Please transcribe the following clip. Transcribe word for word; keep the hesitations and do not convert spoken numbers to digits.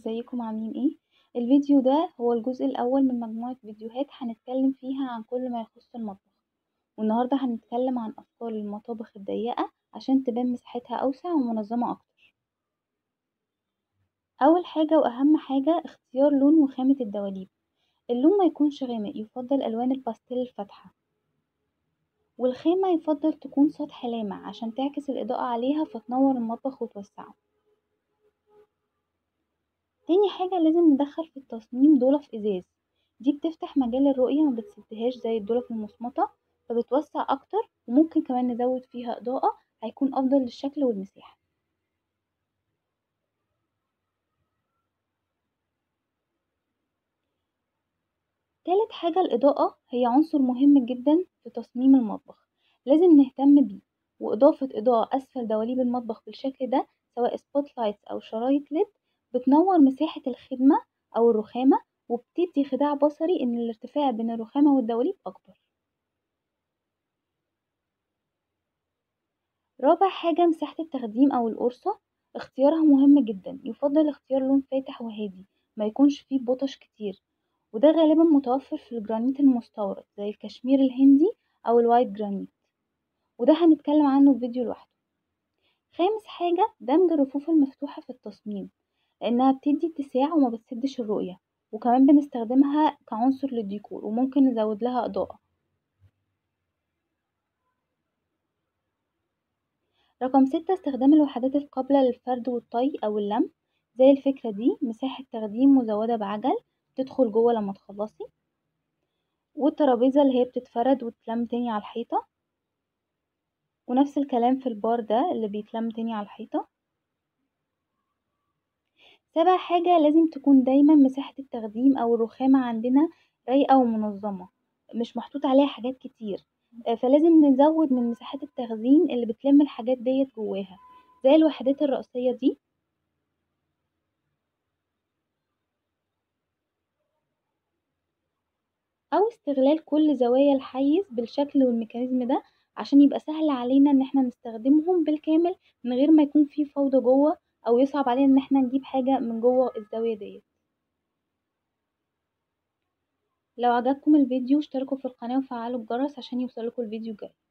ازيكم عاملين ايه؟ الفيديو ده هو الجزء الاول من مجموعة فيديوهات هنتكلم فيها عن كل ما يخص المطبخ. والنهاردة هنتكلم عن افكار المطابخ الضيقة عشان تبان مساحتها اوسع ومنظمة اكتر. اول حاجة واهم حاجة اختيار لون وخامة الدواليب. اللون ما يكونش غامق، يفضل الوان الباستيل الفاتحة. والخامة يفضل تكون سطح لامع عشان تعكس الاضاءة عليها فتنور المطبخ وتوسعه. تاني حاجة لازم ندخل في التصميم ضلف ازاز، دي بتفتح مجال الرؤية ما بتسدهاش زي الضلف المصمتة، فبتوسع اكتر وممكن كمان نزود فيها اضاءة، هيكون افضل للشكل والمساحة. تالت حاجة الاضاءة هي عنصر مهم جدا في تصميم المطبخ، لازم نهتم بيه، واضافة اضاءة اسفل دواليب المطبخ بالشكل ده سواء سبوت لايتس او شرايط ليد بتنور مساحة الخدمة او الرخامة، وبتدي خداع بصري ان الارتفاع بين الرخامة والدواليب اكبر. رابع حاجة مساحة التخديم أو القرصة، اختيارها مهم جدا، يفضل اختيار لون فاتح وهادي ما يكونش فيه بطش كتير، وده غالبا متوفر في الجرانيت المستورد زي الكشمير الهندي أو الوايت جرانيت، وده هنتكلم عنه في فيديو لوحده. خامس حاجة دمج الرفوف المفتوحة في التصميم، لأنها بتدي اتساع وما بتسدش الرؤية، وكمان بنستخدمها كعنصر للديكور وممكن نزود لها إضاءة. رقم ستة استخدام الوحدات القابلة للفرد والطي أو اللم، زي الفكرة دي مساحة تخديم مزودة بعجل تدخل جوه لما تخلصي، والترابيزة اللي هي بتتفرد وتتلم تاني على الحيطة، ونفس الكلام في البار ده اللي بيتلم تاني على الحيطة. سابع حاجة لازم تكون دايما مساحة التخديم أو الرخامة عندنا رايقة ومنظمة، مش محطوط عليها حاجات كتير، فلازم نزود من مساحات التخزين اللي بتلم الحاجات ديت جواها زي الوحدات الرئيسية دي، أو استغلال كل زوايا الحيز بالشكل والميكانيزم ده عشان يبقى سهل علينا ان احنا نستخدمهم بالكامل من غير ما يكون في فوضى جوه او يصعب علينا ان احنا نجيب حاجة من جوه الزاوية ديت. لو عجبكم الفيديو اشتركوا في القناة وفعلوا الجرس عشان يوصلكوا الفيديو الجاي.